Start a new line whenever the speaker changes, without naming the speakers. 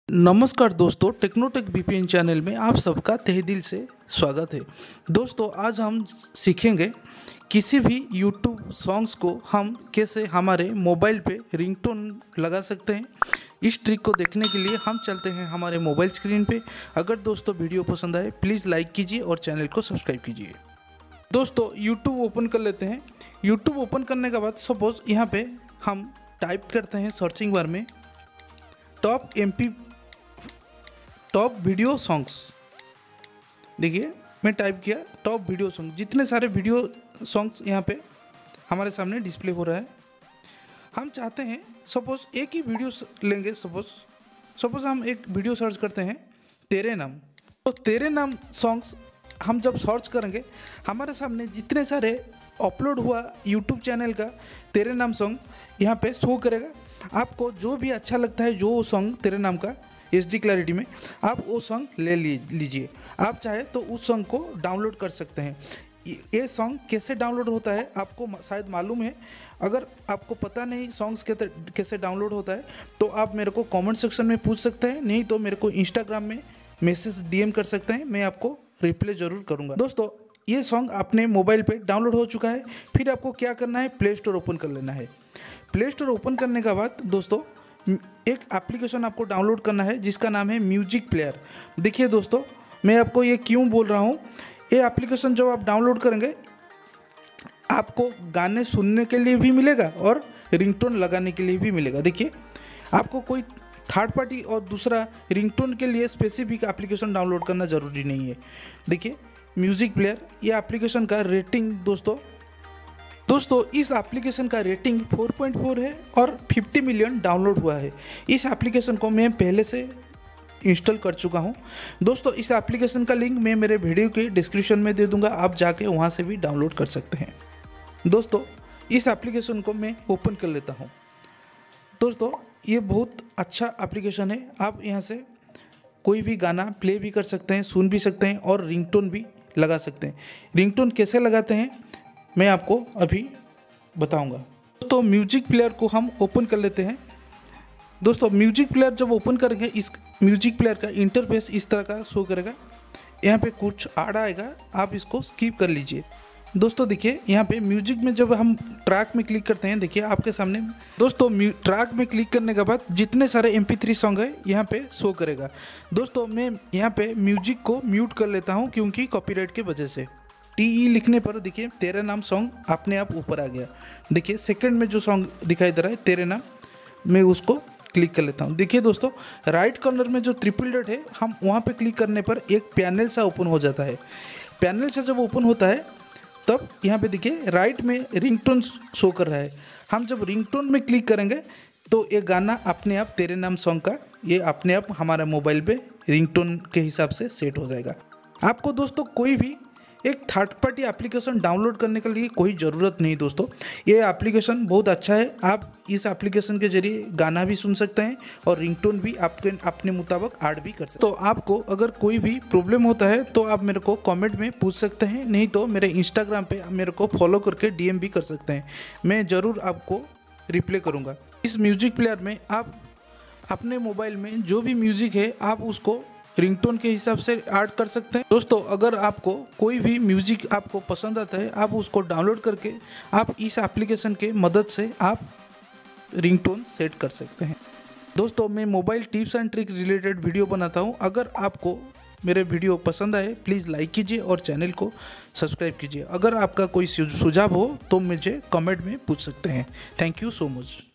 नमस्कार दोस्तों, Technotech VPN channel में आप सबका तहे दिल से स्वागत है। दोस्तों आज हम सीखेंगे किसी भी YouTube सॉन्ग्स को हम कैसे हमारे मोबाइल पे रिंगटोन लगा सकते हैं। इस ट्रिक को देखने के लिए हम चलते हैं हमारे मोबाइल स्क्रीन पे। अगर दोस्तों वीडियो पसंद आए प्लीज़ लाइक कीजिए और चैनल को सब्सक्राइब कीजिए। दोस्तों YouTube ओपन कर लेते हैं। YouTube ओपन करने के बाद सपोज यहाँ पे हम टाइप करते हैं सर्चिंग बार में टॉप वीडियो सॉन्ग्स। देखिए मैं टाइप किया टॉप वीडियो सॉन्ग, जितने सारे वीडियो सॉन्ग्स यहाँ पे हमारे सामने डिस्प्ले हो रहा है। हम चाहते हैं सपोज एक ही वीडियो लेंगे। सपोज हम एक वीडियो सर्च करते हैं तेरे नाम। तो तेरे नाम सॉन्ग्स हम जब सर्च करेंगे हमारे सामने जितने सारे अपलोड हुआ यूट्यूब चैनल का तेरे नाम सॉन्ग यहाँ पे शो करेगा। आपको जो भी अच्छा लगता है, जो सॉन्ग तेरे नाम का HD क्लैरिटी में, आप वो सॉन्ग ले लीजिए। आप चाहे तो उस सॉन्ग को डाउनलोड कर सकते हैं। ये सॉन्ग कैसे डाउनलोड होता है आपको शायद मालूम है। अगर आपको पता नहीं सॉन्ग्स कैसे डाउनलोड होता है तो आप मेरे को कमेंट सेक्शन में पूछ सकते हैं, नहीं तो मेरे को इंस्टाग्राम में मैसेज DM कर सकते हैं। मैं आपको रिप्लाई ज़रूर करूँगा। दोस्तों ये सॉन्ग अपने मोबाइल पे डाउनलोड हो चुका है। फिर आपको क्या करना है, प्ले स्टोर ओपन कर लेना है। प्ले स्टोर ओपन करने के बाद दोस्तों एक एप्लीकेशन आपको डाउनलोड करना है जिसका नाम है म्यूजिक प्लेयर। देखिए दोस्तों मैं आपको ये क्यों बोल रहा हूँ, ये एप्लीकेशन जब आप डाउनलोड करेंगे आपको गाने सुनने के लिए भी मिलेगा और रिंगटोन लगाने के लिए भी मिलेगा। देखिए आपको कोई थर्ड पार्टी और दूसरा रिंगटोन के लिए स्पेसिफिक एप्लीकेशन डाउनलोड करना ज़रूरी नहीं है। देखिए म्यूजिक प्लेयर, ये एप्लीकेशन का रेटिंग दोस्तों इस एप्लीकेशन का रेटिंग 4.4 है और 50 मिलियन डाउनलोड हुआ है। इस एप्लीकेशन को मैं पहले से इंस्टॉल कर चुका हूं। दोस्तों इस एप्लीकेशन का लिंक मैं मेरे वीडियो के डिस्क्रिप्शन में दे दूंगा, आप जाके वहां से भी डाउनलोड कर सकते हैं। दोस्तों इस एप्लीकेशन को मैं ओपन कर लेता हूं। दोस्तों ये बहुत अच्छा एप्लीकेशन है। आप यहाँ से कोई भी गाना प्ले भी कर सकते हैं, सुन भी सकते हैं और रिंगटोन भी लगा सकते हैं। रिंगटोन कैसे लगाते हैं मैं आपको अभी बताऊंगा। दोस्तों म्यूजिक प्लेयर को हम ओपन कर लेते हैं। दोस्तों म्यूजिक प्लेयर जब ओपन करेंगे इस म्यूजिक प्लेयर का इंटरफेस इस तरह का शो करेगा। यहाँ पे कुछ ऐड आएगा, आप इसको स्किप कर लीजिए। दोस्तों देखिए यहाँ पे म्यूजिक में जब हम ट्रैक में क्लिक करते हैं, देखिए आपके सामने दोस्तों ट्रैक में क्लिक करने के बाद जितने सारे MP3 सॉन्ग है यहाँ पे शो करेगा। दोस्तों मैं यहाँ पे म्यूजिक को म्यूट कर लेता हूँ क्योंकि कॉपीराइट की वजह से। TE लिखने पर देखिए तेरा नाम सॉन्ग अपने आप ऊपर आ गया। देखिए सेकंड में जो सॉन्ग दिखाई दे रहा है तेरे नाम, मैं उसको क्लिक कर लेता हूँ। देखिए दोस्तों राइट कॉर्नर में जो ट्रिपल डॉट है, हम वहाँ पे क्लिक करने पर एक पैनल सा ओपन हो जाता है। पैनल सा जब ओपन होता है तब यहाँ पे देखिए राइट में रिंगटोन शो कर रहा है। हम जब रिंगटोन में क्लिक करेंगे तो ये गाना अपने आप तेरे नाम सॉन्ग का ये अपने आप हमारे मोबाइल पे रिंगटोन के हिसाब से सेट हो जाएगा। आपको दोस्तों कोई भी एक थर्ड पार्टी एप्लीकेशन डाउनलोड करने के लिए कोई ज़रूरत नहीं। दोस्तों ये एप्लीकेशन बहुत अच्छा है। आप इस एप्लीकेशन के जरिए गाना भी सुन सकते हैं और रिंगटोन भी आपके अपने मुताबिक ऐड भी कर सकते हैं। तो आपको अगर कोई भी प्रॉब्लम होता है तो आप मेरे को कमेंट में पूछ सकते हैं, नहीं तो मेरे इंस्टाग्राम पे मेरे को फॉलो करके DM भी कर सकते हैं। मैं ज़रूर आपको रिप्लाई करूँगा। इस म्यूजिक प्लेयर में आप अपने मोबाइल में जो भी म्यूज़िक है आप उसको रिंगटोन के हिसाब से ऐड कर सकते हैं। दोस्तों अगर आपको कोई भी म्यूजिक आपको पसंद आता है आप उसको डाउनलोड करके आप इस एप्लीकेशन के मदद से आप रिंगटोन सेट कर सकते हैं। दोस्तों मैं mobile tips and trick related video बनाता हूं। अगर आपको मेरे वीडियो पसंद आए प्लीज़ लाइक कीजिए और चैनल को सब्सक्राइब कीजिए। अगर आपका कोई सुझाव हो तो मुझे कमेंट में पूछ सकते हैं। Thank you so much.